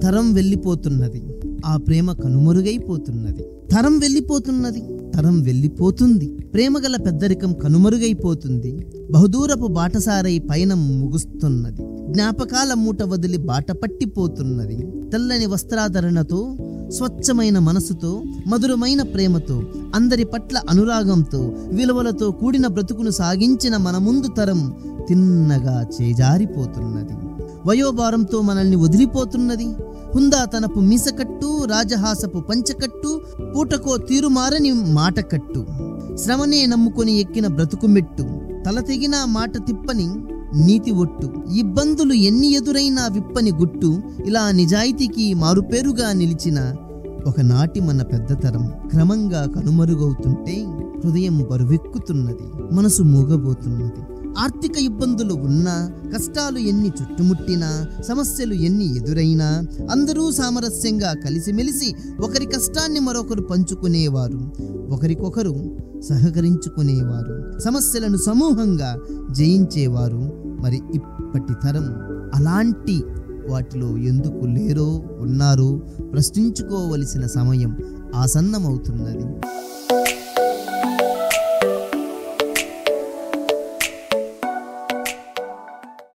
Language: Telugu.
తరం వెళ్ళిపోతున్నది, ఆ ప్రేమ కనుమరుగైపోతున్నది. తరం వెళ్ళిపోతున్నది, తరం వెళ్ళిపోతుంది. ప్రేమగల పెద్దరికం కనుమరుగైపోతుంది. బహుదూరపు బాటసారై పయనం ముగుస్తున్నది. జ్ఞాపకాల మూట వదిలి బాట పట్టిపోతున్నది. తెల్లని వస్త్రాధరణతో, స్వచ్ఛమైన మనసుతో, మధురమైన ప్రేమతో, అందరి పట్ల అనురాగంతో, విలువలతో కూడిన బ్రతుకును సాగించిన మన ముందు తరం తిన్నగా చేజారిపోతున్నది. వయోభారంతో మనల్ని వదిలిపోతున్నది. హుందాతనపు మీసకట్టు, రాజహాసపు పంచకట్టు, పూటకో తీరుమారని మాటకట్టు, శ్రమనే నమ్ముకొని ఎక్కిన బ్రతుకు మెట్టు, తల తెగిన మాట తిప్పని నీతి ఒట్టు, ఇబ్బందులు ఎన్ని ఎదురైనా విప్పని గుట్టు, ఇలా నిజాయితీకి మారుపేరుగా నిలిచిన ఒకనాటి మన పెద్దతరం క్రమంగా కనుమరుగవుతుంటే హృదయం బరువెక్కుతున్నది, మనసు మూగబోతున్నది. ఆర్థిక ఇబ్బందులు ఉన్నా, కష్టాలు ఎన్ని చుట్టుముట్టినా, సమస్యలు ఎన్ని ఎదురైనా అందరూ సామరస్యంగా కలిసిమెలిసి ఒకరి కష్టాన్ని మరొకరు పంచుకునేవారు, ఒకరికొకరు సహకరించుకునేవారు, సమస్యలను సమూహంగా జయించేవారు. మరి ఇప్పటి తరం అలాంటి వాటిలో ఎందుకు లేరో ఉన్నారో ప్రశ్నించుకోవలసిన సమయం ఆసన్నమవుతున్నది.